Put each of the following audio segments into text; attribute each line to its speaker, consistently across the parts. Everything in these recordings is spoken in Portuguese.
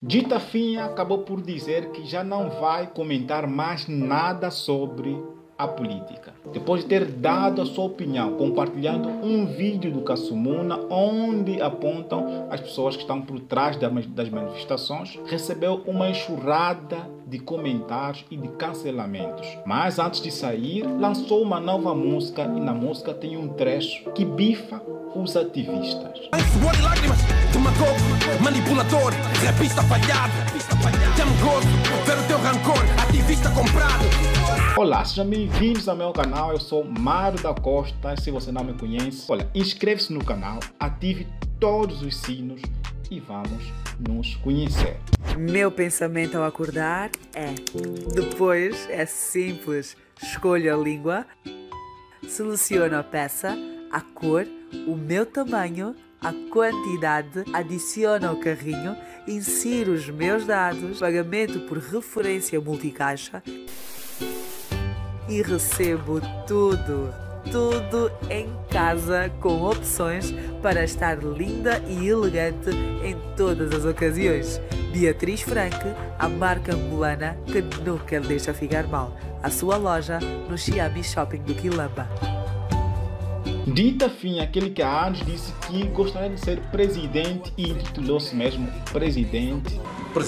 Speaker 1: Dita Finha acabou por dizer que já não vai comentar mais nada sobre a política, depois de ter dado a sua opinião, compartilhando um vídeo do Kassumuna onde apontam as pessoas que estão por trás das manifestações. Recebeu uma enxurrada de comentários e de cancelamentos, mas antes de sair lançou uma nova música, e na música tem um trecho que bifa os ativistas.
Speaker 2: Suor e lágrimas, demagogo, manipulador, rapista falhado. Tem gozo, ver o teu rancor, ativista comprado.
Speaker 1: Olá, sejam bem-vindos ao meu canal. Eu sou Mário da Costa. Se você não me conhece, olha, inscreve-se no canal, ative todos os sinos e vamos nos conhecer.
Speaker 3: Meu pensamento ao acordar é: depois é simples, escolho a língua, seleciono a peça, a cor, o meu tamanho, a quantidade, adiciono ao carrinho, insiro os meus dados, pagamento por referência multicaixa e recebo tudo em casa, com opções para estar linda e elegante em todas as ocasiões. Beatriz Franque, a marca angolana que nunca lhe deixa ficar mal. A sua loja no Xiaomi Shopping do Quilamba.
Speaker 1: Dita Finha, aquele que há anos disse que gostaria de ser presidente e intitulou-se mesmo presidente.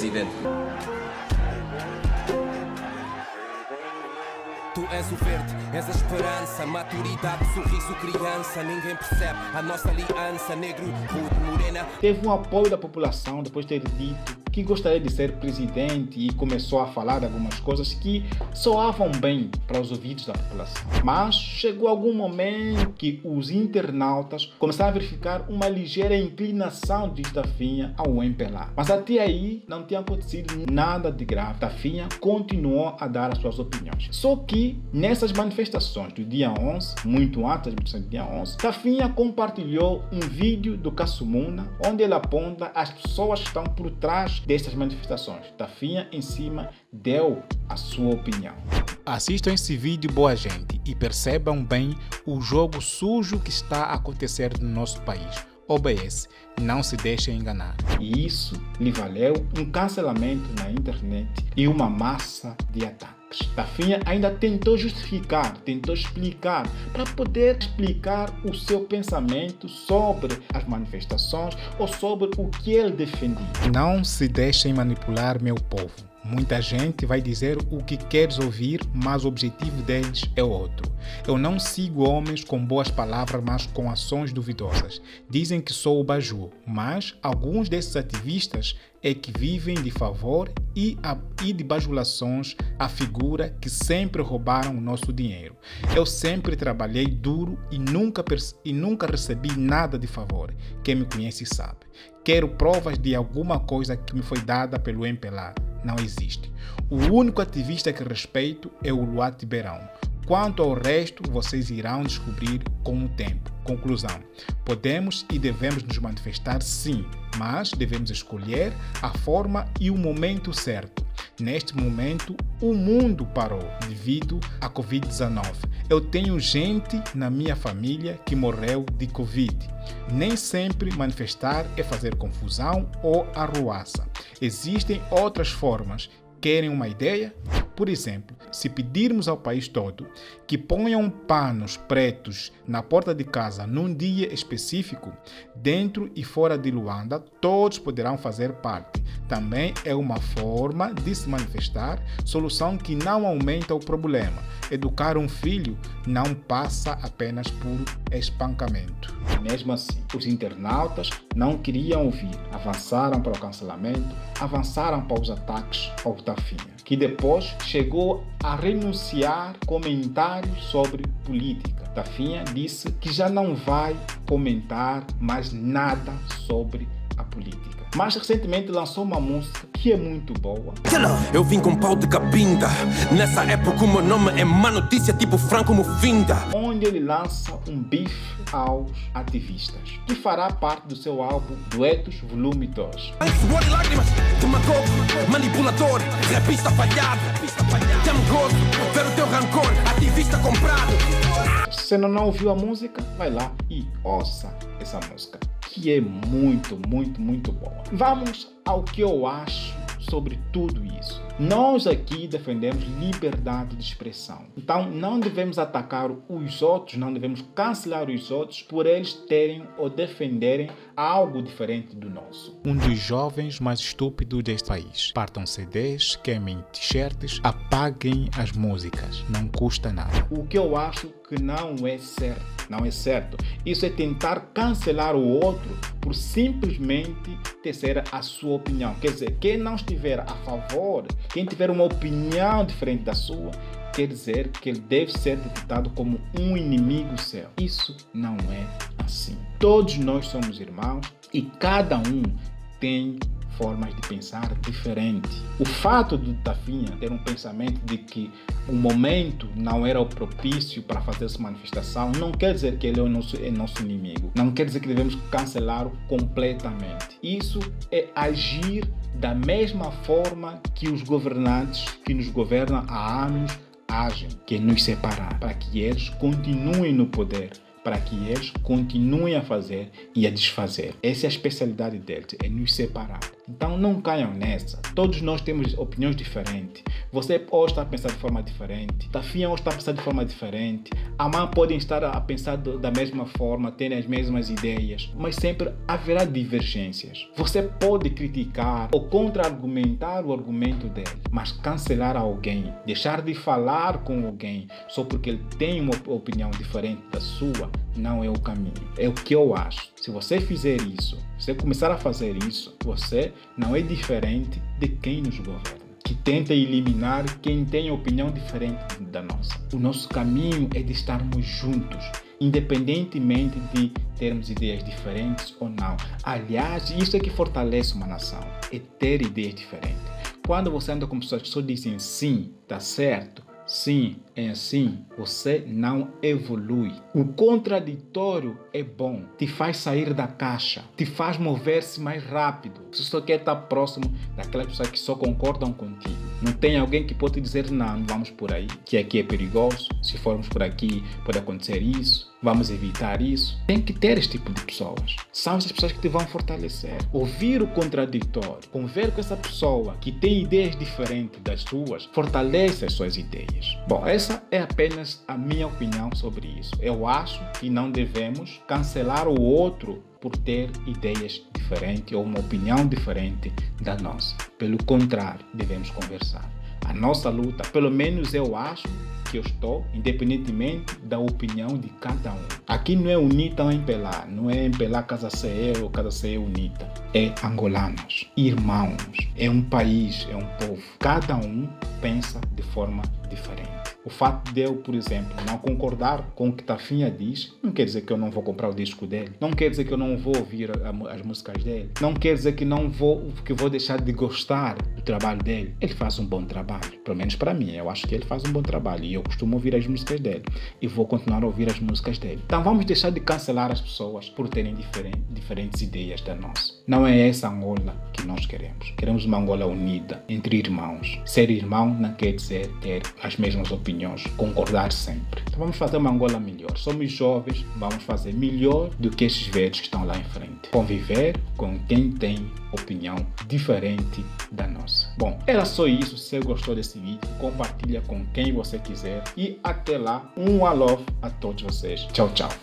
Speaker 2: Tu és o verde, és a esperança, maturidade, sorriso, criança. Ninguém percebe a nossa aliança, negro, rude, morena.
Speaker 1: Teve um apoio da população depois de ter dito que gostaria de ser presidente e começou a falar de algumas coisas que soavam bem para os ouvidos da população. Mas chegou algum momento que os internautas começaram a verificar uma ligeira inclinação de Dita Finha ao MPLA. Mas até aí não tinha acontecido nada de grave. Dita Finha continuou a dar as suas opiniões. Só que nessas manifestações do dia 11, muito antes das manifestações do dia 11, Dita Finha compartilhou um vídeo do Kassumuna onde ele aponta as pessoas que estão por trás dessas manifestações. Dita Finha em cima deu a sua opinião. Assistam esse vídeo, boa gente, e percebam bem o jogo sujo que está a acontecer no nosso país. OBS, não se deixem enganar. E isso lhe valeu um cancelamento na internet e uma massa de ataques. Dita Finha ainda tentou justificar, tentou explicar, para poder explicar o seu pensamento sobre as manifestações ou sobre o que ele defendia. Não se deixem manipular, meu povo. Muita gente vai dizer o que queres ouvir, mas o objetivo deles é outro. Eu não sigo homens com boas palavras, mas com ações duvidosas. Dizem que sou o Baju, mas alguns desses ativistas é que vivem de favor e de bajulações à figura que sempre roubaram o nosso dinheiro. Eu sempre trabalhei duro e nunca recebi nada de favor. Quem me conhece sabe. Quero provas de alguma coisa que me foi dada pelo MPLA. Não existe. O único ativista que respeito é o Luati Beirão. Quanto ao resto, vocês irão descobrir com o tempo. Conclusão: podemos e devemos nos manifestar sim, mas devemos escolher a forma e o momento certo. Neste momento, o mundo parou devido à Covid-19. Eu tenho gente na minha família que morreu de Covid. Nem sempre manifestar é fazer confusão ou arruaça. Existem outras formas. Querem uma ideia? Por exemplo, se pedirmos ao país todo que ponham panos pretos na porta de casa num dia específico, dentro e fora de Luanda, todos poderão fazer parte. Também é uma forma de se manifestar, solução que não aumenta o problema. Educar um filho não passa apenas por espancamento. Mesmo assim, os internautas não queriam ouvir, avançaram para o cancelamento, avançaram para os ataques ao Dita Finha, que depois chegou a renunciar comentários sobre política. Dita Finha disse que já não vai comentar mais nada sobre a política. Mas recentemente lançou uma música que é muito boa.
Speaker 2: Eu vim com pau de cabinda. Nessa época o meu nome é má notícia, tipo Franco Mufinda.
Speaker 1: Onde ele lança um bife aos ativistas, que fará parte do seu álbum Duetos Volume 2.
Speaker 2: Suor e lágrimas, demagogo, manipulador, rapista falhado. Tem gozo, ver o teu rancor, ativista comprado.
Speaker 1: Se você não ouviu a música, vai lá e ouça essa música, que é muito, muito, muito boa. Vamos ao que eu acho sobre tudo isso. Nós aqui defendemos liberdade de expressão. Então não devemos atacar os outros, não devemos cancelar os outros por eles terem ou defenderem algo diferente do nosso.
Speaker 4: Um dos jovens mais estúpidos deste país. Partam CDs, queimem t-shirts, apaguem as músicas. Não custa nada.
Speaker 1: O que eu acho que não é certo. Não é certo. Isso é tentar cancelar o outro por simplesmente tecer a sua opinião. Quer dizer, quem não estiver a favor, quem tiver uma opinião diferente da sua, quer dizer que ele deve ser detectado como um inimigo seu. Isso não é assim. Todos nós somos irmãos e cada um tem formas de pensar diferente. O fato de Tafinha ter um pensamento de que o momento não era o propício para fazer essa manifestação não quer dizer que ele é nosso inimigo. Não quer dizer que devemos cancelá-lo completamente. Isso é agir da mesma forma que os governantes que nos governam há anos agem, que é nos separar, para que eles continuem no poder, para que eles continuem a fazer e a desfazer. Essa é a especialidade deles, é nos separar. Então não caiam nessa. Todos nós temos opiniões diferentes. Você hoje está a pensar de forma diferente. Tafinha hoje está a pensar de forma diferente. Amanhã podem estar a pensar da mesma forma, terem as mesmas ideias, mas sempre haverá divergências. Você pode criticar ou contra-argumentar o argumento dele, mas cancelar alguém, deixar de falar com alguém só porque ele tem uma opinião diferente da sua, não é o caminho. É o que eu acho. Se você fizer isso, se você começar a fazer isso, você não é diferente de quem nos governa, que tenta eliminar quem tem opinião diferente da nossa. O nosso caminho é de estarmos juntos, independentemente de termos ideias diferentes ou não. Aliás, isso é que fortalece uma nação, é ter ideias diferentes. Quando você anda com pessoas que só dizem sim, tá certo, sim, é assim, você não evolui. O contraditório é bom, te faz sair da caixa, te faz mover-se mais rápido. Você só quer estar próximo daquelas pessoas que só concordam contigo. Não tem alguém que pode dizer não vamos por aí, que aqui é perigoso, se formos por aqui pode acontecer isso, vamos evitar isso. Tem que ter esse tipo de pessoas. São essas pessoas que te vão fortalecer. Ouvir o contraditório, conviver com essa pessoa que tem ideias diferentes das suas, fortalece as suas ideias. Bom, essa é apenas a minha opinião sobre isso. Eu acho que não devemos cancelar o outro por ter ideias diferentes ou uma opinião diferente da nossa. Pelo contrário, devemos conversar. A nossa luta, pelo menos eu acho que eu estou, independentemente da opinião de cada um. Aqui não é UNITA ou MPLA, não é MPLA Casa CE ou Casa CE UNITA. É angolanos, irmãos, é um país, é um povo. Cada um pensa de forma diferente. O fato de eu, por exemplo, não concordar com o que Tafinha diz, não quer dizer que eu não vou comprar o disco dele. Não quer dizer que eu não vou ouvir as músicas dele. Não quer dizer que vou deixar de gostar do trabalho dele. Ele faz um bom trabalho. Pelo menos para mim, eu acho que ele faz um bom trabalho. E eu costumo ouvir as músicas dele. E vou continuar a ouvir as músicas dele. Então vamos deixar de cancelar as pessoas por terem diferentes ideias da nossa. Não é essa Angola que nós queremos. Queremos uma Angola unida, entre irmãos. Ser irmão não quer dizer ter as mesmas opiniões, concordar sempre. Então vamos fazer uma Angola melhor. Somos jovens, vamos fazer melhor do que esses velhos que estão lá em frente. Conviver com quem tem opinião diferente da nossa. Bom, era só isso. Se você gostou desse vídeo, compartilha com quem você quiser. E até lá, um love a todos vocês. Tchau, tchau.